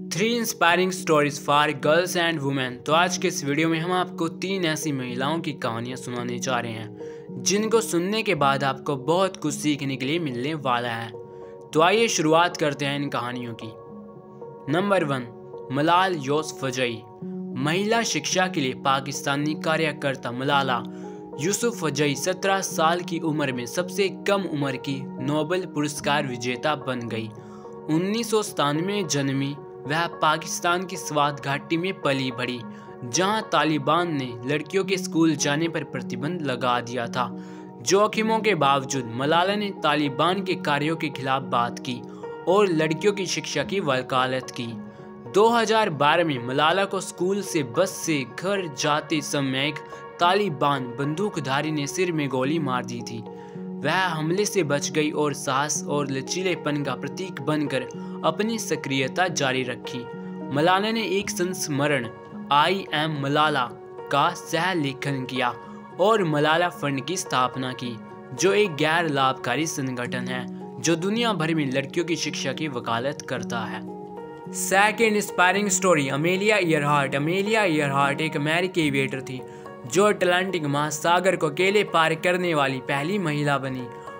3 inspiring stories for girls and women. तो आज के इस वीडियो में हम आपको 3 ऐसी महिलाओं की कहानियां सुनाने जा रहे हैं जिनको सुनने के बाद आपको बहुत कुछ सीखने के लिए मिलने वाला है। तो आइए शुरुआत करते हैं इन कहानियों की। नंबर 1, मलाल यूसुफजई। महिला शिक्षा के लिए पाकिस्तानी कार्यकर्ता मलाला यूसुफजई 17 साल की उम्र में सबसे कम उम्र की नोबेल पुरस्कार विजेता बन गई। 1997 में जन्मी वह पाकिस्तान की स्वात घाटी में पली बढ़ी, जहां तालिबान ने लड़कियों के स्कूल जाने पर प्रतिबंध लगा दिया था। जोखिमों के बावजूद मलाला ने तालिबान के कार्यों के खिलाफ बात की और लड़कियों की शिक्षा की वकालत की। 2012 में मलाला को स्कूल से बस से घर जाते समय एक तालिबान बंदूकधारी ने सिर में गोली मार दी थी। वह हमले से बच गई और साहस और लचीलेपन का प्रतीक बनकर अपनी सक्रियता जारी रखी। मलाला ने एक संस्मरण आई एम मलाला का सह लेखन किया और मलाला फंड की स्थापना की, जो एक गैर लाभकारी संगठन है जो दुनिया भर में लड़कियों की शिक्षा की वकालत करता है। Second inspiring story, Amelia Earhart. Amelia Earhart एक अमेरिकी एविएटर थी जो अटलांटिक महासागर को अकेले पार करने वाली पहली महिला बनी।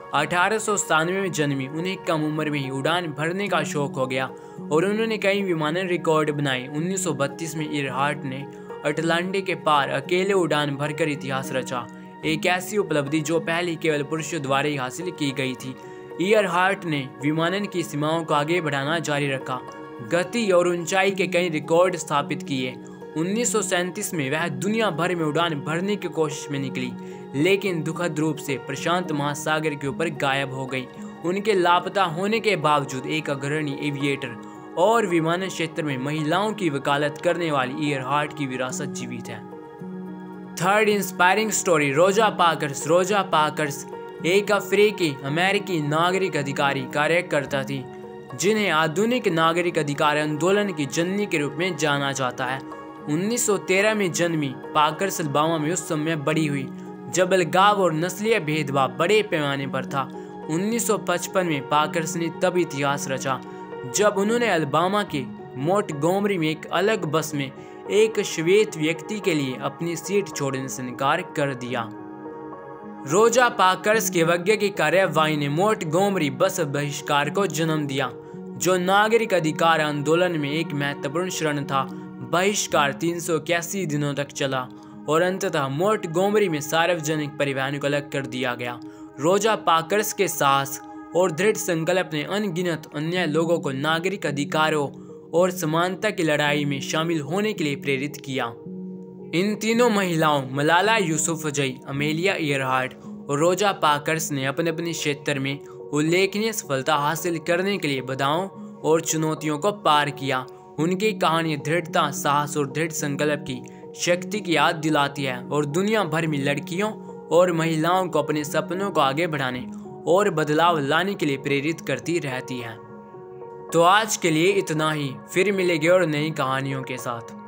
1897 में जन्मी, उन्हें कम उम्र में ही उड़ान भरने का शौक हो गया और उन्होंने कई विमानन रिकॉर्ड बनाए। 1932 में ईयरहार्ट ने अटलांटिक के पार अकेले उड़ान भरकर इतिहास रचा, एक ऐसी उपलब्धि जो पहले केवल पुरुषों द्वारा ही हासिल की गई थी। ईयरहार्ट ने विमानन की सीमाओं को आगे बढ़ाना जारी रखा, गति और ऊंचाई के कई रिकॉर्ड स्थापित किए। 1937 में वह दुनिया भर में उड़ान भरने की कोशिश में निकली, लेकिन दुखद रूप से प्रशांत महासागर के ऊपर गायब हो गई। उनके लापता होने के बावजूद एक अग्रणी एविएटर और विमानन क्षेत्र में महिलाओं की वकालत करने वाली ईयरहार्ट की विरासत जीवित है। Third inspiring story, Rosa Parks. Rosa Parks एक अफ्रीकी अमेरिकी नागरिक अधिकारी कार्यकर्ता थी जिन्हें आधुनिक नागरिक अधिकार आंदोलन की जननी के रूप में जाना जाता है। 1913 में जन्मी पार्कर्स अलबामा में उस समय बड़ी हुई जब अलगाव और नस्लीय भेदभाव बड़े पैमाने पर था। 1955 में पार्कर्स ने तब इतिहास रचा जब उन्होंने अलबामा के मोंटगोमरी में एक अलग बस में एक श्वेत व्यक्ति के लिए अपनी सीट छोड़ने से इनकार कर दिया। रोजा पार्कर्स के अवज्ञा की कार्यवाही ने मोंटगोमरी बस बहिष्कार को जन्म दिया, जो नागरिक अधिकार आंदोलन में एक महत्वपूर्ण क्षण था। बहिष्कार 381 दिनों तक चला और अंततः मोंटगोमरी में सार्वजनिक परिवहन को अलग कर दिया गया। रोजा पार्कर्स के साहस और दृढ़ संकल्प ने अनगिनत अन्य लोगों को नागरिक अधिकारों और समानता की लड़ाई में शामिल होने के लिए प्रेरित किया। इन तीनों महिलाओं मलाला यूसुफजई, अमेलिया ईयरहार्ट और रोजा पार्कर्स ने अपने अपने क्षेत्र में उल्लेखनीय सफलता हासिल करने के लिए बाधाओं और चुनौतियों को पार किया। उनकी कहानी दृढ़ता, साहस और दृढ़ संकल्प की शक्ति की याद दिलाती है और दुनिया भर में लड़कियों और महिलाओं को अपने सपनों को आगे बढ़ाने और बदलाव लाने के लिए प्रेरित करती रहती है। तो आज के लिए इतना ही, फिर मिलेंगे और नई कहानियों के साथ।